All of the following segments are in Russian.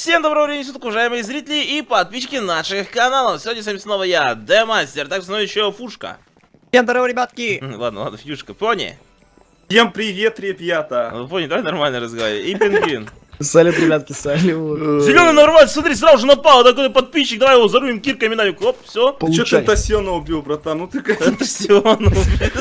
Всем доброго времени суток, уважаемые зрители и подписчики наших каналов. Сегодня с вами снова я, Демастер, также со мной еще Фушка. Всем здорово, ребятки! Ладно, Фьюшка, Пони. Всем привет, ребята! Пони, давай нормально разговаривай. И Пингвин. Салют, ребятки, салют. Зеленый нормально, смотри, сразу же напал, такой подписчик, давай его заруем кирками на оп, все. Ты чё Тентасиона убил, братан? Ну ты как... Тентасиона убил.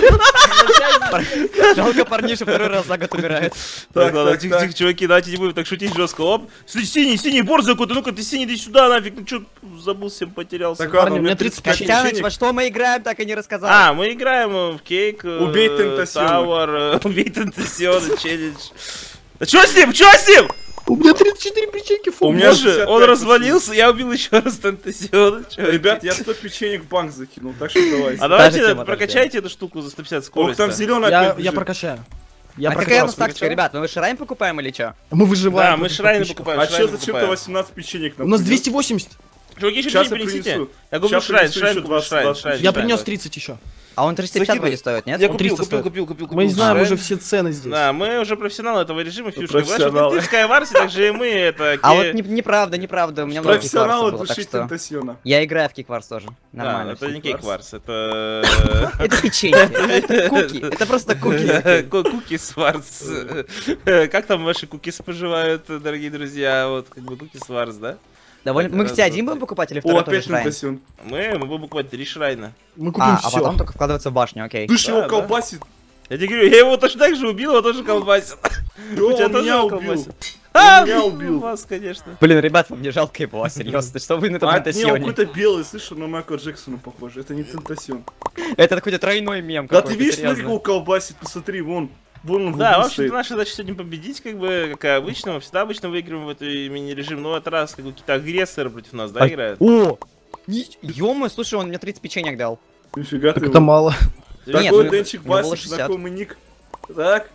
Жалко, парниша второй раз за год умирает. Так, тихо, чуваки, давайте не будем так шутить жестко. Оп, смотри, синий борзый какой-то, ну-ка ты синий, иди сюда, нафиг, ну чё, забыл, всем потерялся. Так, ладно, у меня 30 Костяныч, во что мы играем, так и не рассказал. А, мы играем в кейк, Убей Тентасиона. Тауэр, убей Тентасиона, челлендж. Да чё с ним, чё с ним? У меня 34 печеньки фу. У меня Боже, 65 он развалился, я убил еще раз Тентасиона. Ребят, я 100 печенек в банк закинул, так что давайте. А давайте тема, прокачайте эту штуку за 150 Ох, скорости. там зеленый Я опять бежит. прокачаю. А какая у нас тактика, ребят? Мы шрайн покупаем или чё? Мы выживаем. Да, мы против шрайны подписчиков. покупаем. А шрайны чё, зачем-то покупаем. 18 печенек У нас 280. Чуваки, еще Сейчас не я принесите. принесу. Я куплю Сейчас шрайн, принесу шрайн еще куплю, 20, шрайн, 20. шрайн. Я шрайн, принес да. 30 еще. А он 350 Закидывай. вроде стоит, нет? Я Он купил, 300 купил. Мы знаем шрайн. уже все цены здесь. Да, мы уже профессионалы этого режима, Фьюшка. профессионалы. Ты в Скайварсе, так же и мы, это... А вот неправда, у меня много Профессионалы кикварсов было, так душить что... Тентасиона. Я играю в кикварс тоже. Да, Нормально. это не кейкварс, это... Это печенье, это куки, это просто куки. Куки Сварц. Как там ваши кукис поживают, дорогие друзья? Вот, как бы куки Сварц, да? Довольно... Мы, кстати, один будем покупать или О, второй тоже опять шрайн? Тентасион. Мы будем покупать 3 шрайна. Мы купим А все. потом только вкладываться в башню, окей. Ты ж его да. колбасит. Я тебе говорю, я его точно так же убил, его тоже колбасит. Да, У тебя он тоже меня его убил. колбасит? Он меня убил. Вас, конечно. Блин, ребят, вам не жалко его, серьезно, что вы на этом А не, он Тентасионе? какой-то белый, слышишь, на Майкла Джексона похоже. Это не Тентасион. Это какой-то тройной мем Да какой-то, ты видишь, смотри, серьезно. как его колбасит, посмотри, вон он в Да, углу в общем-то, стоит. наша задача сегодня победить, как бы, как и обычно. Мы всегда обычно выигрываем в эту мини-режим, но в этот раз, как бы, какие-то агрессоры против нас, да, играют. О! Ё-моё, слушай, он мне 30 печенек дал. Нифига ты. Так это мало. Нет, Такой ну, Денчик у него было Басик, 60. знакомый ник. Так.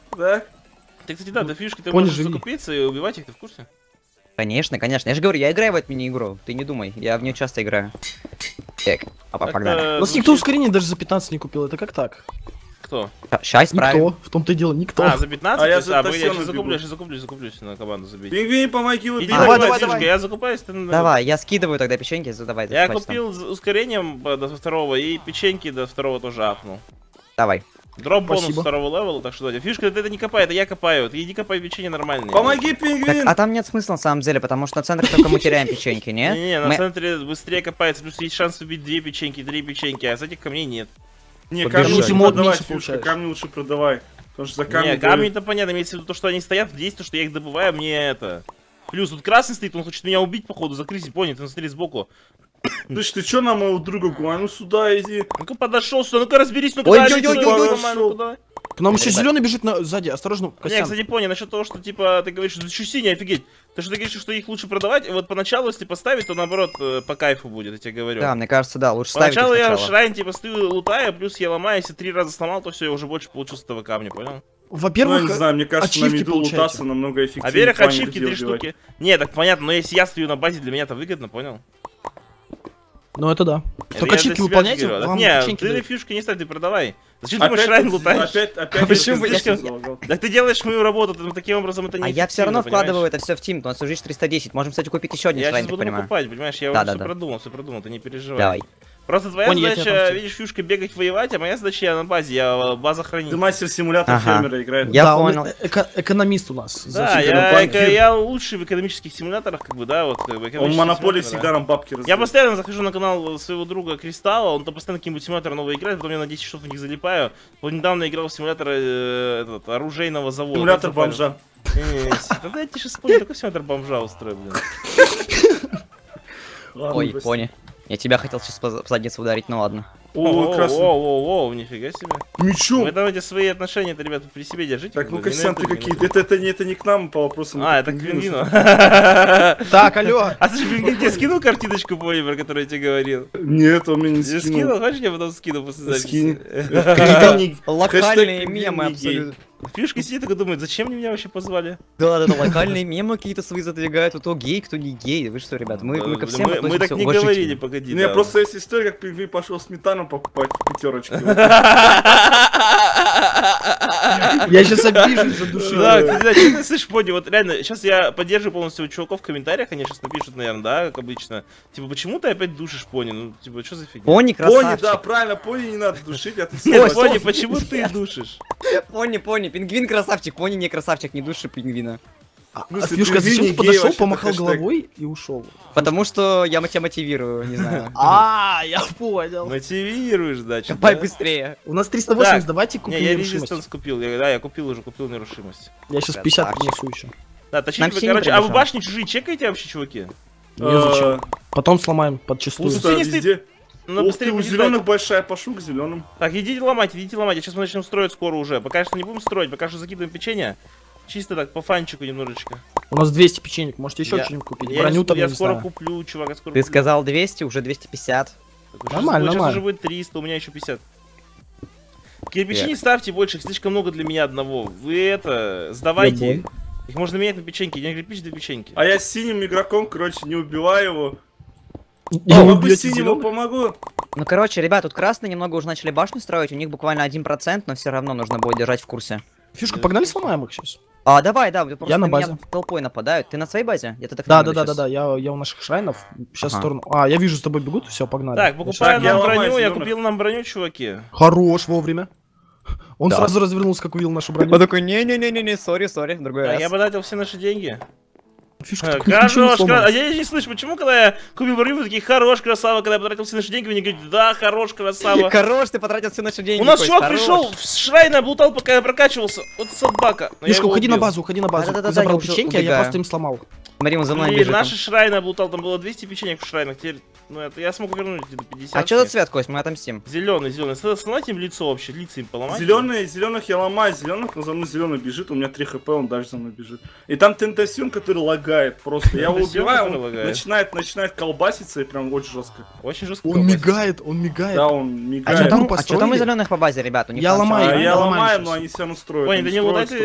Ты, кстати, да, ты фишки, ты Пони, можешь живи. закупиться и убивать их, ты в курсе? Конечно. Я же говорю, я играю в эту мини-игру. Ты не думай, я в нее часто играю. Так, погнали. У нас никто ускорение даже за 15 не купил. Это как так? Кто? Щас исправим. Никто. В том-то и дело, никто. А, за 15? А я То есть, за я Тасьону сейчас бегу. закуплюсь на команду забить. Пингвин, помоги его Иди, бить. давай, давай, давай. я закупаюсь, ты... Давай, я скидываю тогда печеньки, давай. Я захватишь там. купил с ускорением до второго и печеньки до второго тоже апнул. Давай. Дроп бонус Спасибо. второго левела, так что да. Фишка, это не копай, это я копаю. Ты иди копай печенье нормальные. Помоги, Так, пингвин! а там нет смысла на самом деле, потому что на центре только мы теряем печеньки, не? Не-не, на Мы- центре быстрее копается, плюс есть шанс убить 2 печеньки, 3 печеньки, а с этих камней нет. Не, Подбежишь, камни лучше мод продавай, меньше Фьюшка, получаешь. камни лучше продавай. Потому что за камни... Не, камни-то понятно, имеется в виду то, что они стоят, здесь то, что я их добываю, мне это... Плюс тут красный стоит, он хочет меня убить, походу, закрыть, понял, ты смотри сбоку. Слышь, ты чё на моего друга гуань? Ну сюда иди. Ну-ка подошел сюда, ну-ка разберись, ну-ка Ой-ой-ой-ой-ой. ну-ка. К нам еще Ребят. зеленый бежит сзади. Осторожно, Не, Костян. кстати, понял, насчет того, что, типа, ты говоришь, что ты синий, офигеть. То, что ты говоришь, что их лучше продавать, и вот поначалу, если поставить, то, наоборот, по кайфу будет, я тебе говорю. Да, мне кажется, да, лучше ставить их Поначалу я сначала. шрайн, типа, стою, лутаю, плюс я ломаю, если 3 раза сломал, то все, я уже больше получил с этого камня, понял? Ну, я Во-первых, не знаю, мне кажется, на ачивки миду получаете. лутаться намного эффективнее. Во-первых, в плане ачивки 3 людей убивать. штуки. Не, так понятно, но если я стою на базе, для меня это выгодно, понял? ну это да. Это Только я ачивки для себя выполняйте, говорю. вам Не, печеньки ты дают. фишки не ставь, ты продавай. Зачем ты думаешь, Опять, шрайн лутаешь? опять, почему я я- слишком залагал. Так ты делаешь мою работу, ты таким образом это не А я все равно эффективно, вкладываю понимаешь? это все в тим, у нас уже есть 310. Можем, кстати, купить еще один Я шрайн, сейчас так буду понимаю. покупать, понимаешь, я Да, уже да, все да. продумал, ты не переживай. Давай. Просто твоя Понял, я тебя задача, простил. видишь, фишка бегать воевать, а моя задача я на базе, я база Ты хранить. мастер симулятор Ага. фермера играет. Я Да, он понял. экономист у нас. Да, Зачем я, банкир? я лучший в экономических симуляторах, как бы, да, вот, как бы, Он в экономические монополии симуляторы. всегда нам бабки Я раздает. постоянно захожу на канал своего друга Кристалла, он то постоянно какие-нибудь симуляторы новые играет, потом я на 10 часов в них залипаю. Вот недавно играл в симулятор оружейного завода. Симулятор Так запарил. бомжа. Да дайте же вспомнить, такой симулятор бомжа устрою, блин. Ладно, Ой, прости. пони. Я тебя хотел сейчас по задницу ударить, ну ладно. О, красный. О, нифига себе. Ничего. Вы давайте свои отношения-то, ребята, при себе держите. Так, как ну бы, не Костян, на ты ютубе, какие? Это не к нам по вопросам. А, это к Пингвину. Так, алло. А слушай, Пингвин тебе скинул картиночку, пони, про которую я тебе говорил? Нет, он мне не Тебе скинул. скинул? Хочешь, я потом скину после записи? Скинь. Какие-то Хэштег локальные Пингвин мемы не гей. абсолютно. Фишка сидит и думает, зачем они меня вообще позвали? Да, локальные мемы какие-то свои задвигают, кто гей, кто не гей. Вы что, ребят, мы ко всем Мы так относимся не уважительно. говорили, погоди. Не, да. просто есть история, как Пингвин пошел сметану покупать в пятерочке. Я сейчас обижусь за душу. Да, кстати, ты слышишь, Пони, вот реально, сейчас я поддерживаю полностью чуваков в комментариях, они сейчас напишут, наверное, да, как обычно. Типа, почему ты опять душишь Пони? Ну, типа, что за фигня? Пони Пони, красавчик. да, правильно, пони не надо душить, а ты Нет, сам Пони, почему ты душишь? Пони, пингвин красавчик, пони не красавчик, не души пингвина. смысле, Фишка, ты зачем гей ты подошел, вообще, помахал хэштег. головой и ушел? Потому что я тебя мотивирую, не знаю. Я понял. Мотивируешь, да, что Давай быстрее. У нас 380, Так, давайте купим Не, я нерушимость. резистанс купил, я купил нерушимость. Я сейчас 50 Красавчик. принесу еще. Да, точнее, Нам все не короче, а вы пробежал. башни чужие чекаете вообще, чуваки? Незачем. Потом сломаем подчистую. Пусто Пусть везде. Ну, Ух быстрее ты, у будет зеленых большая, пошел к зеленым. Так, идите ломать, сейчас мы начнем строить скоро уже. Пока что не будем строить, пока что закидываем печенье. Чисто так, по фанчику немножечко. У нас 200 печенек, можете еще Я- что-нибудь купить. Я, Броню там, я не скоро знаю. куплю, чувак, я скоро Ты куплю. сказал 200, уже 250. Так, Нормально, сейчас нормально. уже будет 300, у меня еще 50. Кирпичи Так. не ставьте больше, их слишком много для меня одного. Вы это, сдавайте. Любой. Их можно менять на печеньки, один кирпич, две печеньки. А я с синим игроком, короче, не убиваю его. И А вы могу бьете синему зелёных? помогу. Ну, короче, ребят, тут красные немного уже начали башню строить, у них буквально 1%, но все равно нужно будет держать в курсе. Фишка, погнали сломаем их сейчас. А, давай, да, просто Я на на меня базе. толпой нападают. Ты на своей базе? Я-то так не Да, могу да, да, да, щас. да, я у наших шрайнов. Сейчас в Ага. сторону. А, я вижу, с тобой бегут, все, погнали. Так, покупаем я нам ломаю броню, я зелёных. купил нам броню, чуваки. Хорош, вовремя. Он Да. сразу развернулся, как увидел нашу броню. Он такой, не-не-не-не, сори, другой Так, раз. я потратил все наши деньги. Фишка, А, так ничего не Хорош, сломано. а я не слышу, почему, когда я купил броню, вы такие, хорош, красава, когда я потратил все наши деньги, вы не говорите, да, хорош, красава. Хорош, ты потратил все наши деньги. У нас Кость, чувак хорош. пришел, с шрайна облутал, пока я прокачивался. Вот собака. Но я Фишка, его уходи на убил. базу, уходи на базу. Да-да-да, Ты забрал я уже печеньки, а я убегаю. просто им сломал. Смотри, он за мной Блин, бежит. наши шрайны облутал, там было 200 печенек в шрайнах, теперь, ну это я смогу вернуть где-то 50. А что за цвет, Кость, мы отомстим. Зеленый. Сломайте им лицо вообще, лица им поломать. Зеленых я ломаю, зеленых, но за мной зеленый бежит, у меня 3 хп, он дальше за мной бежит. И там Тентасион, который лагает просто. Я его Тентасион, убиваю, который он лагает. начинает колбаситься и прям очень жестко. Очень жестко. Он колбасит. мигает, он мигает. Да, он А мигает. что там, группу у построили? зеленых по базе, ребят? У них Я там ломаю, всё- А я ломаем ломаю, щас. но они все равно строят. Понял, они да не строят, лутайте,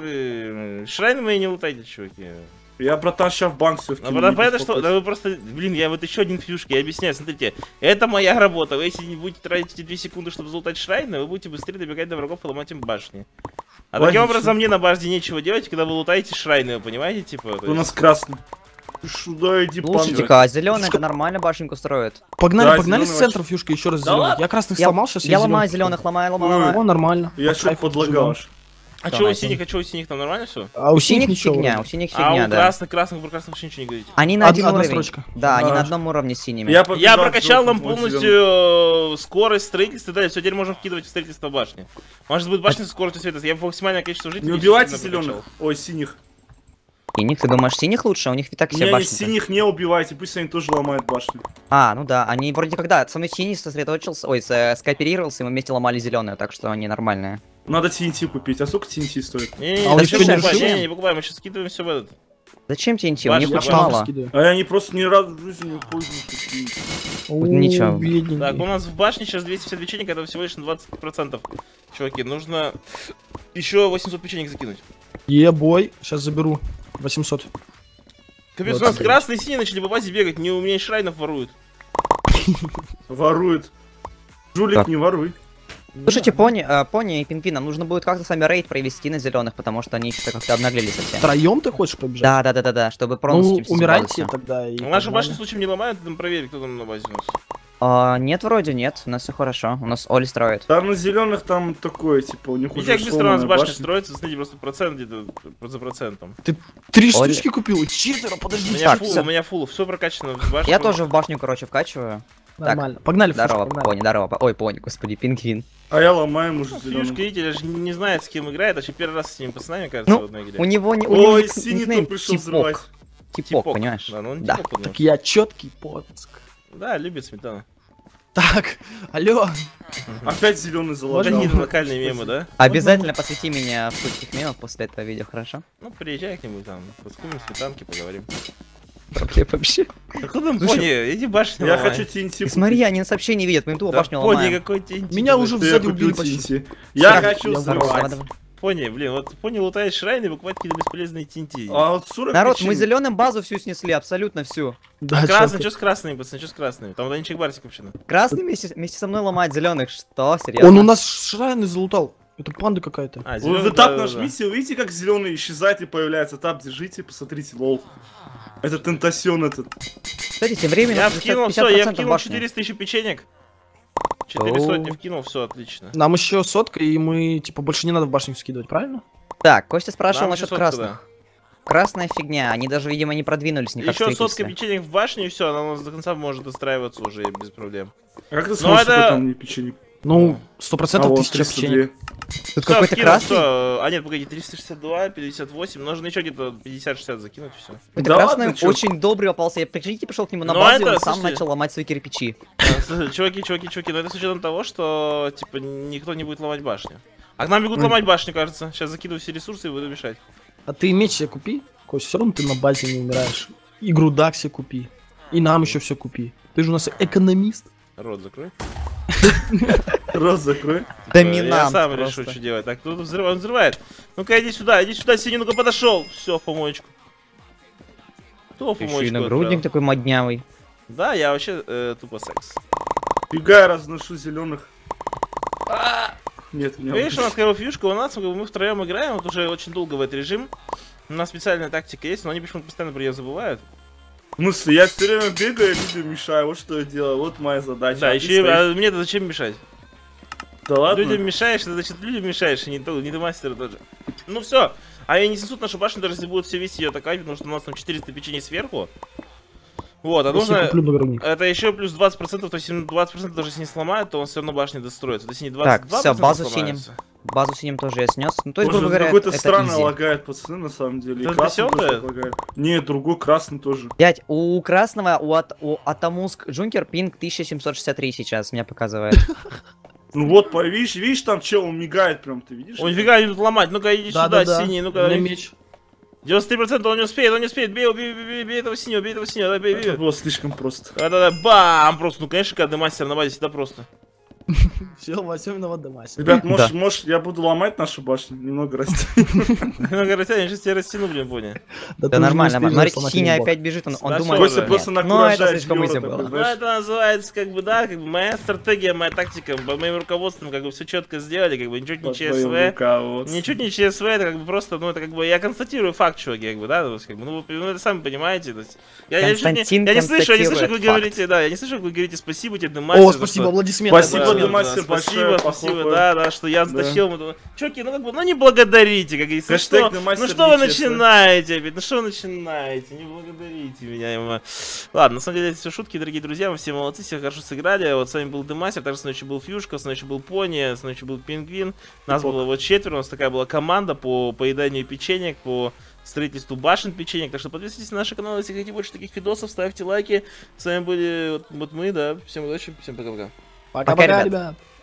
строят. шрайны мои не лутайте, чуваки. Я, братан, сейчас в банк все Ну, понятно, что, да вы просто, блин, я вот еще один фьюшки, я объясняю, смотрите, это моя работа, вы если не будете тратить эти 2 секунды, чтобы залутать шрайны, вы будете быстрее добегать до врагов и ломать им башни. А таким Логично. образом мне на башне нечего делать, когда вы лутаете шрайны, вы понимаете, типа? то У есть- нас красный. Сюда иди, Слушайте-ка, а зеленые это нормально башеньку строят. Погнали, Да, погнали с зелёный центра, Фьюшка, еще раз Да зеленых. ладно? Я красных Я, сломал, сейчас я ломаю зеленых, ломаю. О, нормально. Я По что-то кайфу подлагал зажигал. аж. А Да, чё у найс. синих там нормально все? А у У синих синих ничего. фигня, вроде. у синих А фигня, у да. красных про красных вообще ничего не говорите. Они на один Одна уровень. строчка. Да, они А. на одном уровне с синими. Я побежал прокачал нам в желтый, он полностью скорость строительства, да, все, теперь можем вкидывать в строительство башни. Может быть башня со скоростью света, я максимальное количество жителей. Не убивайте естественно, зеленых. Ой, синих. Синих, ты думаешь, синих лучше? У них и так все Не, башни. синих не убивайте, пусть они тоже ломают башню. А, ну да, они вроде когда со мной синий сосредоточился, ой, скооперировался, и мы вместе ломали зеленую, так что они нормальные. Надо TNT купить. А сколько TNT стоит? Не, А он не, ещё не, не покупай, решил? не покупаем, мы сейчас скидываем все в этот. Зачем TNT? У Башня, них я очень Шапку мало. скидываю. А они просто ни разу в жизни не пользуются. Вот ничего. бедненький. Так, у нас в башне сейчас 250 печенек, это всего лишь на 20%. Чуваки, нужно еще 800 печенек закинуть. Ебой, сейчас заберу 800. Капец, Вот у нас опять. красные и синие начали по базе бегать, не у меня и шрайнов воруют. Ворует. Жулик, Так. не воруй. Слушайте, пони и пингвин, нам нужно будет как-то с вами рейд провести на зеленых, потому что они что-то как-то обнаглели совсем. Втроем ты хочешь побежать? Да, чтобы Ну, проносить все умирайте тогда и... Нашу погнали. башню случаем не ломают, там проверь, кто там на базе у нас. Нет, вроде нет, у нас все хорошо, у нас Оли строит. Там на зеленых там такое, типа, у них Видите, уже как быстро у нас сломанная башня башня. строится, смотрите, просто процент где-то за процентом. 3 Оля. штучки купил, 4, У подожди. меня Так, фул, всё. у меня фул, все прокачано в башне. Я тоже в башню, короче, вкачиваю. Нормально. Погнали, Фьюшка, Здорово, погнали. пони, здорово. Ой, пони, господи, пингвин. А я ломаю уже Фьюшка, зеленым. видите, даже не знает, с кем играет, вообще первый раз с ними пацанами, кажется, Ну, в одной игре. У него не... у него Ой, ник- синий никнейм тут пришел взрывать. Типок, понимаешь? Да, ну он Да. типок у него. Так я четкий потск. Да, любит сметана. Так, алло. Опять зеленый Вот заложил. какие локальные мемы, да? Обязательно посвяти меня в суть этих мемов после этого видео, хорошо? Ну, приезжай к нему там, подкумим сметанки, поговорим. Проблем вообще. Какой там пони, иди башню Я ломай. хочу TNT И смотри, они сообщения не видят, мы им тупо Да башню пони, ломаем. какой тинтик. Меня уже купить. сзади Я убили купил почти. TNT. Я Так, хочу я Здорово, взрывать. давай. Пони, блин, вот пони лутает шрайны и покупает какие-то бесполезные TNT. А вот 40 Народ, печенек. мы зеленым базу всю снесли, абсолютно всю. Да, Красный, чётко. что с красными, пацаны, что с красными? Там Данчик Барсик вообще. Красный вместе со мной ломает зеленых. Что? Серьезно? Он у нас шрайны залутал. Это панда какая-то. А, Вы зелёный, тап да-да-да. нажмите, вы видите, как зеленый исчезает и появляется. Тап держите, посмотрите, лол. Это тентасион этот. Кстати, тем временем Я уже вкинул, 50% все, я вкинул башни. 400 тысяч печенек. 400 Оу. вкинул, все, отлично. Нам еще сотка, и мы, типа, больше не надо в башню скидывать, правильно? Так, Костя спрашивал Нам насчет еще сотка, красных. Красная фигня, они даже, видимо, не продвинулись да. никак в Еще сотка строительстве. печенек в башне, и все, она у нас до конца может достраиваться уже без проблем. А как ты Ну, смотришь, это- что там не печенек? Ну, 100% А вот 1000 печенек. 302. Тут Всё, какой-то вкинул, красный, всё. А нет, погоди, 362, 58, нужно еще где-то 50-60 закинуть, все. какой-то Да красный ладно, чё? очень добрый попался. Я, прикиньте, пришел к нему на Ну, базу, и это, он сам слушай. начал ломать свои кирпичи. Чуваки, но это с учетом того, что, типа, никто не будет ломать башню. А к нам бегут ломать башню, кажется. Сейчас закидываю все ресурсы и буду мешать. А ты меч себе купи, Кость, все равно ты на базе не умираешь. И грудак себе купи. И нам еще все купи. Ты же у нас экономист. Рот закрой. Раз закрой. Доминант Я сам просто. решу, что делать. Так, тут он взрывает. Ну-ка, иди сюда, Синий, ну-ка подошел. Все, в помоечку. Кто в Еще и помоечку нагрудник отправил? такой моднявый. Да, я вообще тупо секс. Бегай, разношу зеленых. Нет, у меня Видишь, у нас как бы фишка, у нас мы втроем играем, вот уже очень долго в этот режим. У нас специальная тактика есть, но они почему-то постоянно про нее забывают. В смысле, я все время бегаю, людям мешаю, вот что я делаю, вот моя задача. Да, А ты еще стоишь. мне-то зачем мешать? Да ладно? Людям мешаешь, это значит людям мешаешь, и не до мастера тоже. Ну все, а они не снесут нашу башню, даже если будут все вести ее атаковать, потому что у нас там 400 печеней сверху. Вот, а Если нужно... куплю нагрудник. Это еще плюс 20%, то есть 20% даже если не сломают, то он все равно башню достроится. То есть они 22% Так, всё, базу сломаются. Базу синим тоже я снес. Ну, то есть, Боже, грубо говоря, какой-то это странно изи. лагает, пацаны, на самом деле. И Это красный тоже весёлое? так лагает. Нет, другой красный тоже. Дядь, у красного, у Атамуск Джункер пинг 1763 сейчас, меня показывает. Ну вот, видишь, там чел, он мигает прям, ты видишь? Он нифига не тут ломать, ну-ка иди сюда, Да-да-да. синий, У ну-ка. меня меч. 93% он не успеет, бей этого синего, давай, бей. Это было слишком просто. Да-да-да, бам, просто, ну конечно, когда мастер на базе всегда просто. Все, Вася виноват, Дамася. Ребят, может, я буду ломать нашу башню, немного расти. Ну-ка, растянешь, сейчас тебя растяну, блин, понял. Да нормально, смотрите, синий опять бежит, он Да, думает, Костя нет. просто Ну, это накуражает слишком изи евро, было. такой, Ну, это называется, как бы, да, как бы моя стратегия, моя тактика, по моим руководством, как бы, все четко сделали, как бы, ничего не ЧСВ. Ничего не ЧСВ, это как бы просто, ну это как бы я констатирую факт, чуваки, как бы, да, как бы, ну вы это сами понимаете. То есть, я Константин не слышу, как вы констатирует говорите, да, я не слышу, как вы говорите спасибо тебе, Дымастер. О, спасибо, аплодисменты. Спасибо, Да, Дымастер, да, большое, спасибо, похлопаем. да, что я Да. затащил. Чуваки, ну как бы, ну не благодарите, как говорится. Хэштег Что? Дымастер Ну что вы нечестно. начинаете опять? Ну что вы начинаете? Не благодарите меня, ему. Ладно, на самом деле это все шутки, дорогие друзья, вы все молодцы, все хорошо сыграли. Вот с вами был Дымастер, также с ночью был Фьюшка, с ночью был Пони, с ночью был Пингвин. Нас было вот 4, у нас такая была команда по поеданию печенек, по строительству башен печенек. Так что подписывайтесь на наш канал, если хотите больше таких видосов, ставьте лайки. С вами были вот мы, да. Всем удачи, всем пока-пока. Пока-пока, ребят. ребят.